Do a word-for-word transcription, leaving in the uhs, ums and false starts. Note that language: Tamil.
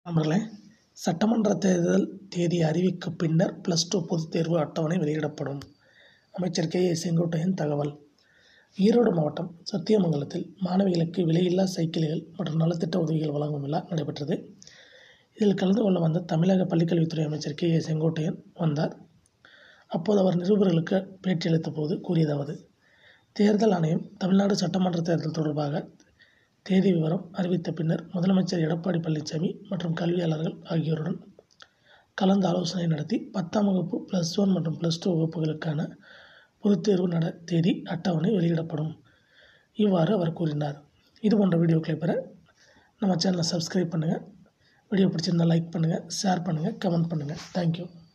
நண்பர்களே, சட்டமன்ற தேர்தல் தேதி அறிவிக்க பின்னர் பிளஸ் டூ பொதுத் தேர்வு அட்டவணை வெளியிடப்படும். அமைச்சர் கே ஏ செங்கோட்டையன் தகவல். ஈரோடு மாவட்டம் சத்தியமங்கலத்தில் மாணவிகளுக்கு விலையில்லா சைக்கிள்கள் மற்றும் நலத்திட்ட உதவிகள் வழங்கும் விழா நடைபெற்றது. இதில் கலந்து கொள்ள வந்த தமிழக பள்ளிக்கல்வித்துறை அமைச்சர் கே ஏ செங்கோட்டையன் வந்தார். அப்போது அவர் நிருபர்களுக்கு பேட்டியளித்த போது கூறியதாவது: தேர்தல் ஆணையம் தமிழ்நாடு சட்டமன்ற தேர்தல் தொடர்பாக தேதி விவரம் அறிவித்த பின்னர் முதலமைச்சர் எடப்பாடி பழனிசாமி மற்றும் கல்வியாளர்கள் ஆகியோருடன் கலந்து ஆலோசனை நடத்தி பத்தாம் வகுப்பு பிளஸ் ஒன் மற்றும் பிளஸ் டூ வகுப்புகளுக்கான பொதுத் தேர்வு நட தேதி அட்டவணை வெளியிடப்படும். இவ்வாறு அவர் கூறினார். இது போன்ற வீடியோக்களை பெற நம்ம சேனலை சப்ஸ்கிரைப் பண்ணுங்கள். வீடியோ பிடிச்சிருந்தால் லைக் பண்ணுங்கள், ஷேர் பண்ணுங்கள், கமெண்ட் பண்ணுங்கள். தேங்க்யூ.